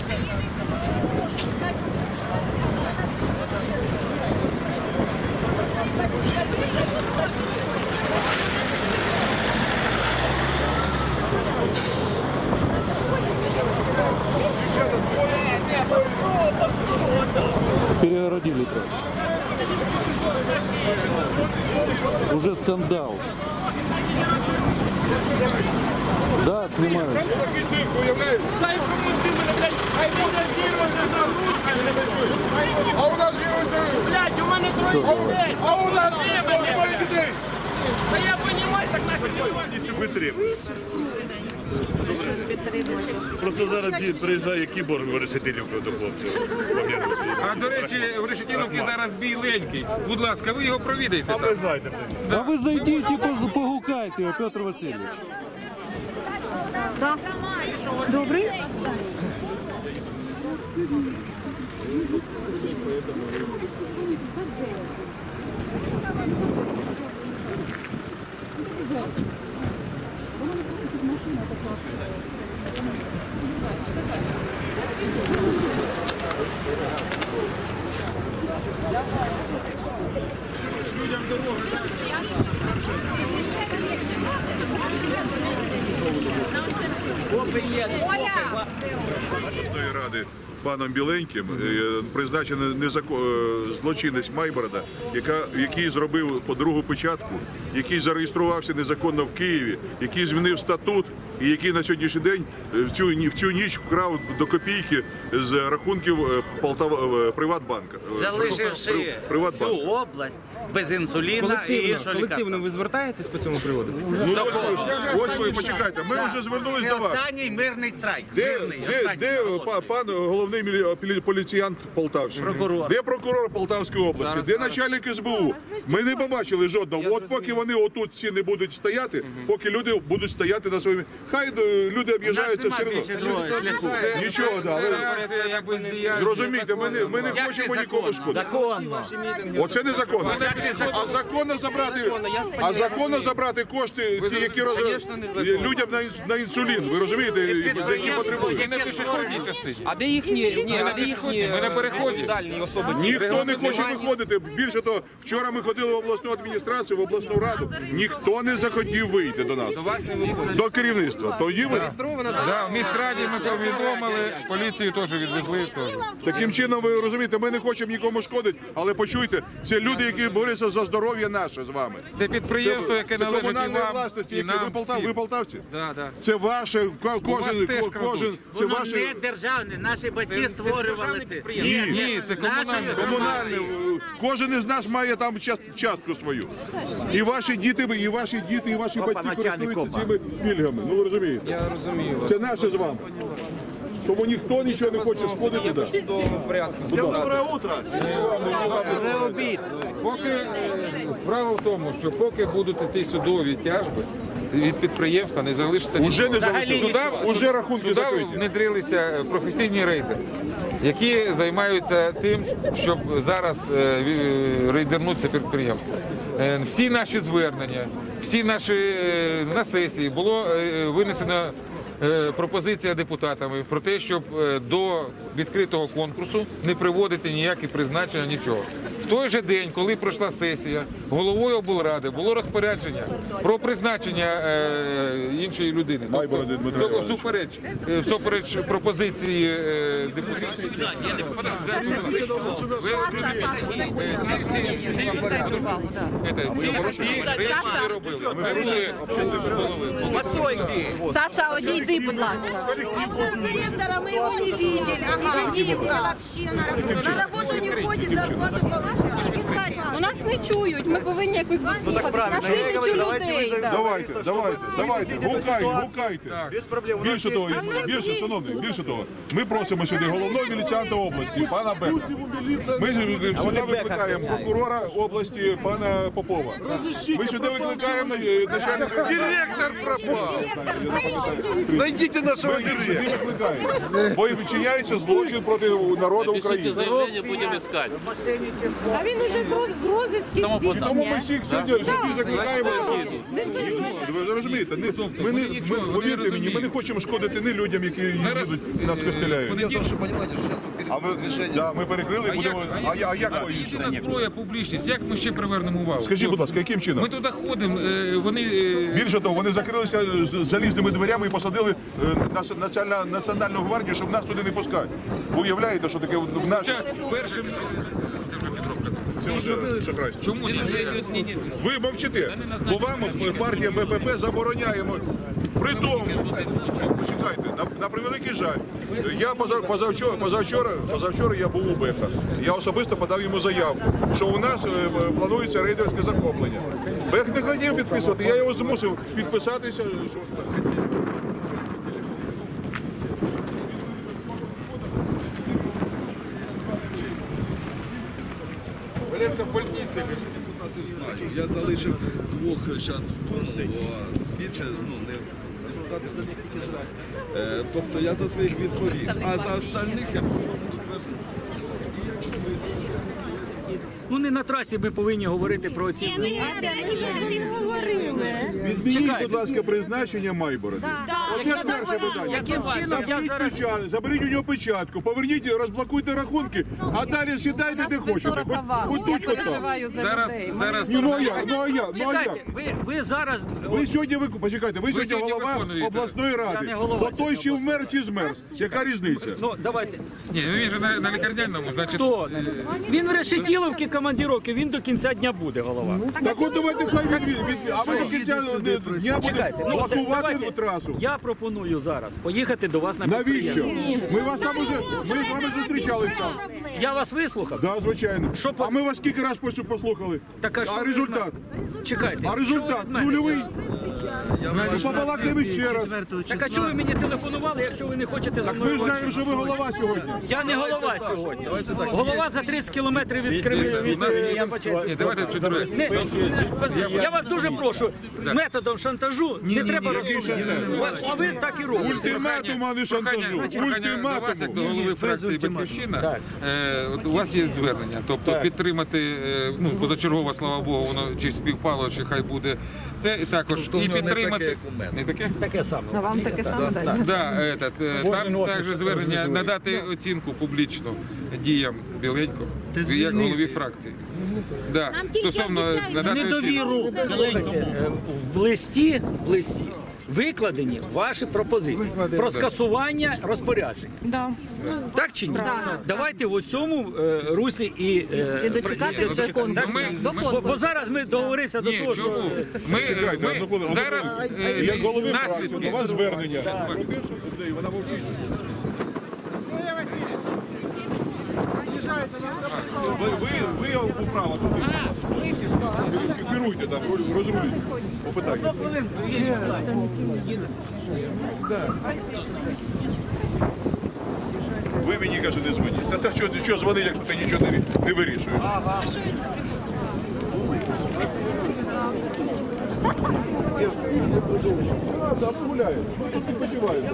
Перегородили трассу. Уже скандал. Да, снимают. А у нас блядь, у мене троє дітей! А у нас двоє дітей! Та я розумію, так нахуй! Просто зараз приїжджає кіборг в Решетилівку до хлопців. А до речі, в Решетилівці зараз біленький. Будь ласка, ви його провідайте. А ви зайдіть і погукайте його, Петр Васильович. Да. Добрий? Людям дорогу. Обласної ради паном Біленьким призначений злочинець Майборода, який зробив по другу печатку, який зареєструвався незаконно в Києві, який змінив статут і який на сьогоднішній день в цю ніч вкрав до копійки з рахунків Приватбанка. Залишивши цю область без інсуліна і іншого лікарства. Колективно ви звертаєтесь по цьому приводу? Ось ви почекайте, ми вже звернулись до вас. Це останній мирний страйк. Де пан головний поліціянт Полтавщини? Де прокурор Полтавської області? Де начальник СБУ? Ми не побачили жодного. От поки вони отут всі не будуть стояти, поки люди будуть стояти на своїми... Хай люди об'їжджаються все одно. Нічого, так. Зрозумійте, ми не хочемо нікому шкодити. Оце незаконно. А законно забрати кошти, ті, які людям на інсулін, ви розумієте, які потребують. А де їхні? Ми на переході. Дальні особи. Ніхто не хоче виходити. Більше того, вчора ми ходили в обласну адміністрацію, в обласну раду. Ніхто не захотів вийти до нас. До керівництва. Тоді ми... В міськраді ми повідомили, поліцію теж відвезли. Таким чином, ви розумієте, ми не хочемо нікому шкодити, але почуйте, це люди, які борються за здоров'я наше з вами. Це підприємство, яке належить і вам, і нам всім. Ви полтавці? Так. Це ваше, кожен, це Воно ваше... не державне, наші батьки створювали це. Ні, це комунальне. Кожен із нас має там частку свою. І ваші діти, і ваші батьки користуються цими пільгами. Ну ви розумієте? Я розумію вас. Це наше з вами. Тому ніхто нічого не хоче шкодити. Доброе утро! Справа в тому, що поки будуть йти судові тяжби, від підприємства не залишиться нічого. Уже рахунки закриті. Внедрилися професійні рейдери, які займаються тим, щоб зараз рейдернути підприємство. Всі наші звернення, всі наші на сесії було винесено пропозиція депутатами про те, щоб до відкритого конкурсу не приводити ніякі призначення, нічого. В той же день, коли пройшла сесія, головою облради було розпорядження про призначення іншої людини. Тобто, всупереч пропозиції депутатів. Всі речі робили. Саша, одійди, будь ласка. А у нас директора, мы его не видели. Академка вообще на работу не ходит, зарплату получает. Ну нас не чують, ми повинні якось дослухати. Нас тисячі людей. Давайте, гукайте. Більше того, ми просимо сюди головного міліціанта області, пана Бека. Ми сюди викликаємо прокурора області, пана Попова. Ми сюди викликаємо начальника... Директор пропав! Найдите нашого директора! Бо відчиняється злочин проти народу України. Заявление будем искать. А він уже в розиску з Тому ми січня. всіх сьогодні закликаємо. Ви розумієте, повірте мені, ми не хочемо шкодити ні людям, які їдуть, нас костеляють. А ви, да, ми перекрили, А будемо, як це по-іншому? єдина зброя, публічність. Як ми ще привернемо увагу? Скажіть, будь ласка, яким чином? Ми туди ходимо, вони... Більше того, вони закрилися з залізними дверями і посадили національну гвардію, щоб нас туди не пускати. Ви уявляєте, що таке в нас? Хоча першим... Це вже підробка. Це вже шахрайство. Чому ні? Ви мовчите, бо вам партія БПП забороняє. При тому, почекайте, на превеликий жаль, я позавчора я був у Беха. Я особисто подав йому заяву, що у нас планується рейдерське захоплення. Бех не хотів підписувати, я його змусив підписатися. Я залишив двох зараз, більше, не депутати до них тільки жаль. Тобто я за своїх відповів, а за остальних я просто Ну не на трасі ми повинні говорити про ці. Відмініть, будь ласка, призначення Майборода. Оце перше питання. Яким чином я зараз... Заберіть у нього печатку, поверніть, розблокуйте рахунки, а далі сідайте де хочете. Хоч тут, хоч там. Зараз... Ну а як? Чекайте, ви зараз... Ви сьогодні, почекайте, ви сьогодні сьогодні голова виконуєте. обласної Я ради. не голова Бо той сьогодні чи вмер, чи змер. Яка різниця? Ну, давайте. Ні, він же на лікарняному, значить... Хто? Він в Решетіловці командировки, він до кінця дня буде голова. Так от давайте хай а ви до кінця дня Чекайте, будете ну, блокувати давайте. трасу. Я пропоную зараз поїхати до вас на Навіщо? підприємство. Ми вас там уже, ми з вами зустрічались там. Я вас вислухав. Да, звичайно. Що А ми вас скільки раз послухали? Так, а що А ви результат? Чекайте. А що ви результат від мене? нульовий. Ну, побалакаємо ще раз. Так а чого ви мені телефонували, якщо ви не хочете за Так ми мною? ж знаємо, що ви голова сьогодні. Я не голова сьогодні. Голова за 30 кілометрів від Дивіться, у нас є- Ямпочеська. Ні, давайте чуть друге. Я вас дуже прошу, методом шантажу не треба розмовляти. А ви так і робите. Ультиматум, а не шантажу. Прохання до вас, як до Ультиматум. голови фракції «Батьківщина», от у вас є звернення, тобто підтримати, ну, позачергово, слава Богу, воно чи співпало, чи хай буде. Це і також і підтримати. Не таке? Таке саме. Вам таке саме дай. Да, там також звернення надати оцінку публічно діям Біленького, як голові фракції. Да, стосовно надати оцінку. В листі викладені ваші пропозиції про скасування розпоряджень. Да. Так чи ні? Давайте в цьому руслі і дочекати Ні, це ну, конкурс. бо зараз ми договорився до Ні, того, що чому? Ми зараз Як голови фракції, наслідки. до вас звернення. Вона мовчить. Ви управа тут. Керуйте там, розруліть. Попитайте. Ви мені, каже, не дзвоніть. Та що дзвонить, якщо ти нічого не вирішуєш? Там гуляють. Тут відпочивають.